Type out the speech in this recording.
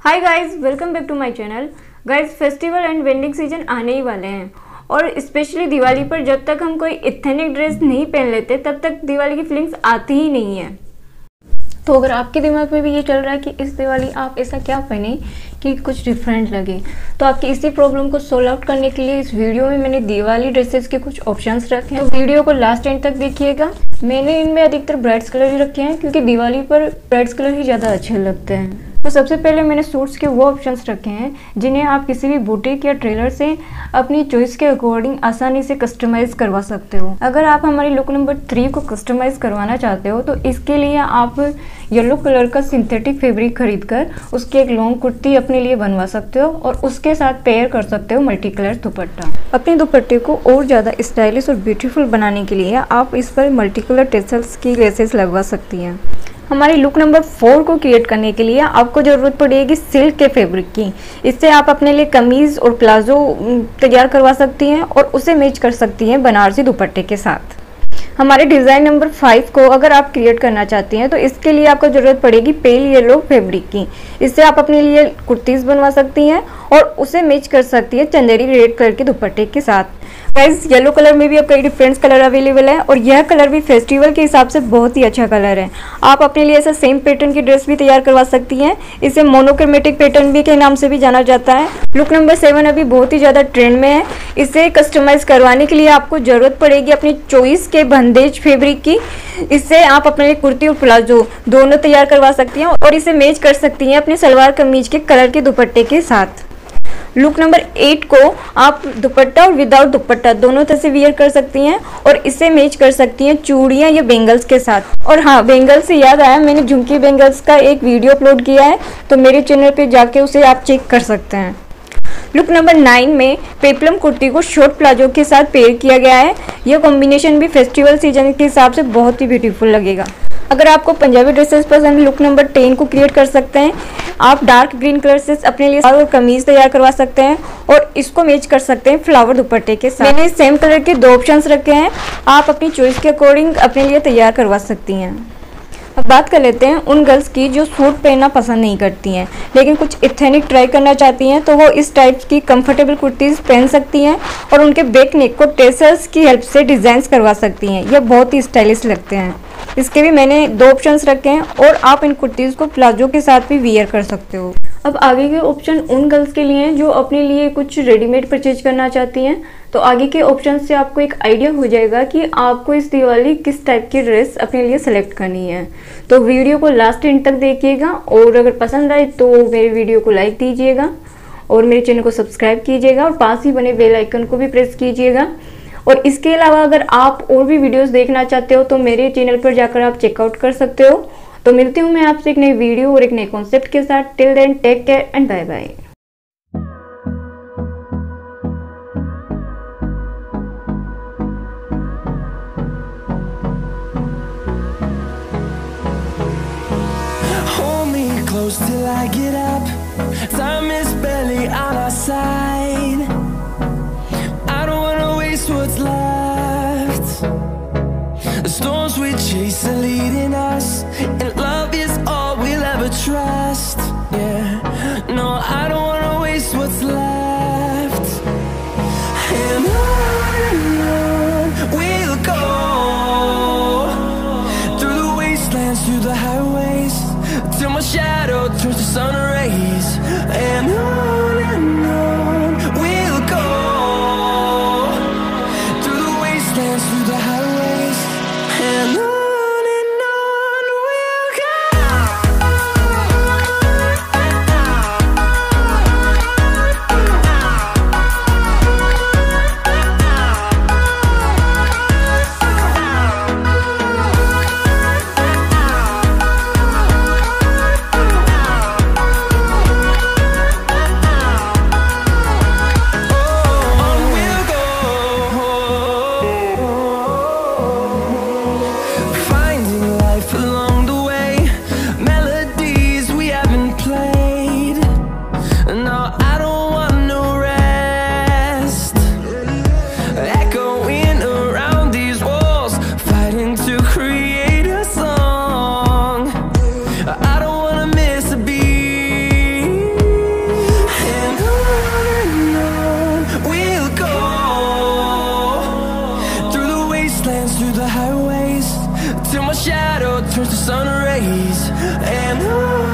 Hi guys, welcome back to my channel. Guys, festival and wedding season आने ही वाले हैं और स्पेशली दिवाली पर जब तक हम कोई एथनिक ड्रेस नहीं पहन लेते तब तक दिवाली की फीलिंग्स आती ही नहीं है। तो अगर आपके दिमाग में भी ये चल रहा है कि इस दिवाली आप ऐसा क्या पहने कि कुछ डिफरेंट लगे, तो आपकी इसी प्रॉब्लम को सोल्व आउट करने के लिए इस वीडियो में मैंने दिवाली ड्रेसेस के कुछ ऑप्शंस रखे हैं। तो वीडियो को लास्ट एंड तक देखिएगा। मैंने इनमें अधिकतर ब्राइट्स कलर ही रखे हैं क्योंकि दिवाली पर ब्राइट्स कलर ही ज़्यादा अच्छे लगते हैं। तो सबसे पहले मैंने सूट्स के वो ऑप्शंस रखे हैं जिन्हें आप किसी भी बुटीक या ट्रेलर से अपनी चॉइस के अकॉर्डिंग आसानी से कस्टमाइज करवा सकते हो। अगर आप हमारी लुक नंबर 3 को कस्टमाइज करवाना चाहते हो तो इसके लिए आप येलो कलर का सिंथेटिक फैब्रिक खरीदकर उसकी एक लॉन्ग कुर्ती अपने लिए बनवा सकते हो और उसके साथ पेयर कर सकते हो मल्टी कलर दुपट्टा। अपने दुपट्टे को और ज़्यादा स्टाइलिश और ब्यूटीफुल बनाने के लिए आप इस पर मल्टी कलर टेसल्स की लेसेस लगवा सकती हैं। हमारी लुक नंबर 4 को क्रिएट करने के लिए आपको ज़रूरत पड़ेगी सिल्क के फैब्रिक की। इससे आप अपने लिए कमीज़ और प्लाजो तैयार करवा सकती हैं और उसे मैच कर सकती हैं बनारसी दुपट्टे के साथ। हमारे डिज़ाइन नंबर 5 को अगर आप क्रिएट करना चाहती हैं तो इसके लिए आपको ज़रूरत पड़ेगी पेल येलो फैब्रिक की। इससे आप अपने लिए कुर्तीज़ बनवा सकती हैं और उसे मैच कर सकती हैं चंदेरी रेड कलर के दुपट्टे के साथ। गाइस, येलो कलर में भी अब कई डिफरेंट कलर अवेलेबल है और यह कलर भी फेस्टिवल के हिसाब से बहुत ही अच्छा कलर है। आप अपने लिए ऐसा सेम पैटर्न की ड्रेस भी तैयार करवा सकती हैं। इसे मोनोक्रोमेटिक पैटर्न भी के नाम से भी जाना जाता है। लुक नंबर 7 अभी बहुत ही ज़्यादा ट्रेंड में है। इसे कस्टमाइज करवाने के लिए आपको ज़रूरत पड़ेगी अपनी चॉइस के बंदेज फैब्रिक की। इससे आप अपने लिए कुर्ती और प्लाजो दोनों तैयार करवा सकती हैं और इसे मैच कर सकती हैं अपने सलवार कमीज के कलर के दुपट्टे के साथ। लुक नंबर 8 को आप दुपट्टा और विदाउट दुपट्टा दोनों तरह से वियर कर सकती हैं और इसे मैच कर सकती हैं चूड़ियाँ या बेंगल्स के साथ। और हाँ, बेंगल्स से याद आया, मैंने झुमकी बेंगल्स का एक वीडियो अपलोड किया है, तो मेरे चैनल पे जाके उसे आप चेक कर सकते हैं। लुक नंबर 9 में पेप्लम कुर्ती को शॉर्ट प्लाजो के साथ पेयर किया गया है। यह कॉम्बिनेशन भी फेस्टिवल सीजन के हिसाब से बहुत ही ब्यूटीफुल लगेगा। अगर आपको पंजाबी ड्रेसेस पसंद है, लुक नंबर 10 को क्रिएट कर सकते हैं। आप डार्क ग्रीन कलर से अपने लिए और कमीज तैयार करवा सकते हैं और इसको मैच कर सकते हैं फ्लावर दुपट्टे के साथ। मैंने सेम कलर के 2 ऑप्शंस रखे हैं, आप अपनी चॉइस के अकॉर्डिंग अपने लिए तैयार करवा सकती हैं। अब बात कर लेते हैं उन गर्ल्स की जो सूट पहनना पसंद नहीं करती हैं लेकिन कुछ एथनिक ट्राई करना चाहती हैं, तो वो इस टाइप की कंफर्टेबल कुर्तीज़ पहन सकती हैं और उनके बैक नेक को टेसल्स की हेल्प से डिज़ाइंस करवा सकती हैं। यह बहुत ही स्टाइलिश लगते हैं। इसके भी मैंने 2 ऑप्शंस रखे हैं और आप इन कुर्तीज़ को प्लाजो के साथ भी वियर कर सकते हो। अब आगे के ऑप्शन उन गर्ल्स के लिए हैं जो अपने लिए कुछ रेडीमेड परचेज करना चाहती हैं। तो आगे के ऑप्शन से आपको एक आइडिया हो जाएगा कि आपको इस दिवाली किस टाइप की ड्रेस अपने लिए सेलेक्ट करनी है। तो वीडियो को लास्ट एंड तक देखिएगा और अगर पसंद आए तो मेरे वीडियो को लाइक दीजिएगा और मेरे चैनल को सब्सक्राइब कीजिएगा और पास ही बने बेल आइकन को भी प्रेस कीजिएगा। और इसके अलावा अगर आप और भी वीडियोस देखना चाहते हो तो मेरे चैनल पर जाकर आप चेकआउट कर सकते हो। तो मिलती हूँ मैं आपसे एक नई वीडियो और एक नए कॉन्सेप्ट के साथ। Till then, take care and bye bye. Close till I get up. Time is barely on our side. I don't wanna waste what's left. The storms we chase are leading us, and love is all we'll ever trust. Yeah, no, I don't wanna waste what's left. And on we'll go, through the wastelands, through the highways, till my shadow turns to sun rays. And on we'll go, through the wastelands, through the highways. And on we'll highways till my shadow turns to sun rays. And